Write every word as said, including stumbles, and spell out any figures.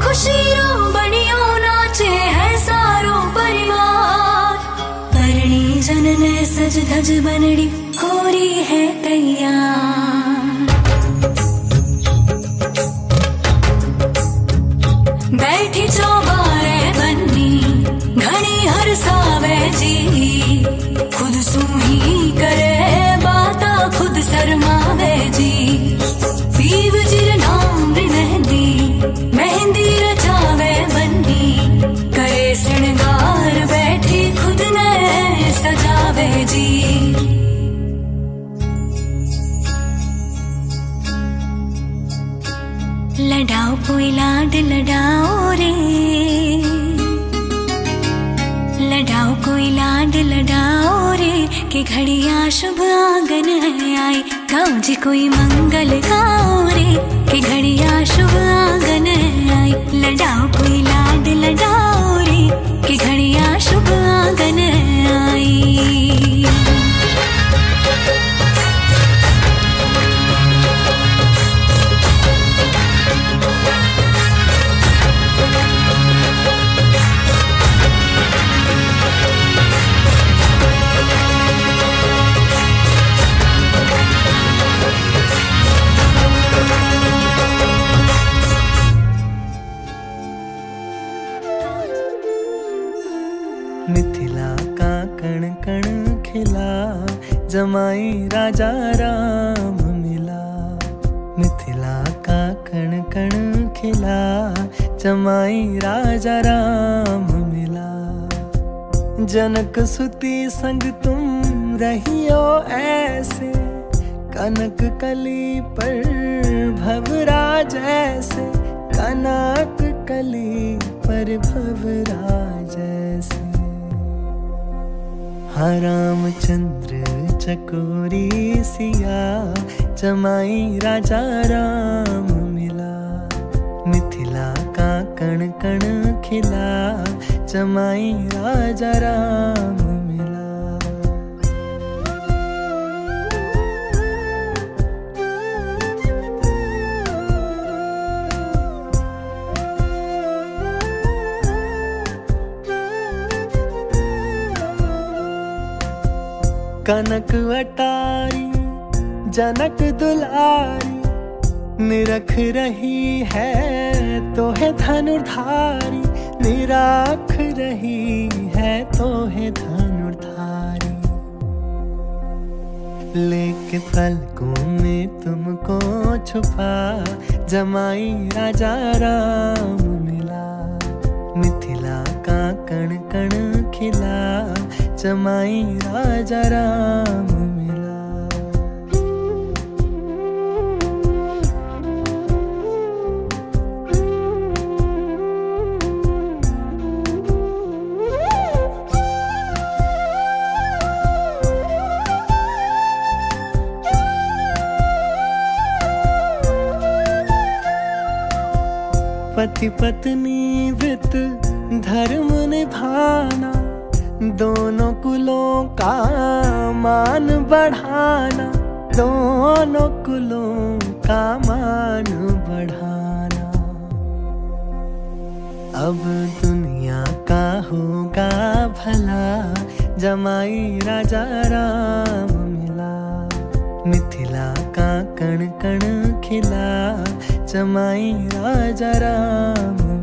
खुशी रो बनियो नाचे है सारो परिवार। परणी जनने सज धज बनड़ी हो रही है तैयार। बैठी चौबारे बन्नी घनी हर सावे जी। खुद सूही करे बाता खुद शर्मावे जी। पीव जिर नाम री मेहंदी मेहंदी रचावे बन्नी। करे श्रृंगार बैठी खुद ने सजावे जी। लडाओ कोई लाड लडाओ रे। लडाओ कोई लाड लडाओ रे कि घड़िया शुभ आंगन है आई। गाओ जी कोई मंगल गाओ रे कि घड़िया शुभ आंगन है आई। लडाओ कोई लाड लडाओ रे कि घड़िया शुभ आंगन है आई। मिथिला का कण कण खिला जमाई राजा राम मिला। मिथिला का कण कण खिला जमाई राजा राम मिला। जनक सुती संग तुम रहियो ऐसे। कनक कली पर भवराज ऐसे। कनक कली पर भवराज ऐसे। हाँ रामचंद्र चकोरी सिया जमाई राजा राम मिला। मिथिला का कण कण खिला जमाई राजा राम मिला। कनक अटारी जनक दुलारी। निरख रही है तो है धनुर्धारी। निराख रही है तो है धनुर्धारी। लेके पलकों में तुमको छुपा जमाई राजा राम मिला। मिथिला का कण कण खिला जमाई राजा राम मिला। पति पत्नी व्रत धर्म निभाना। दोनों कुलों का मान बढ़ाना। दोनों कुलों का मान बढ़ाना। अब दुनिया का होगा भला जमाई राजा राम मिला। मिथिला का कण कण खिला जमाई राजा राम।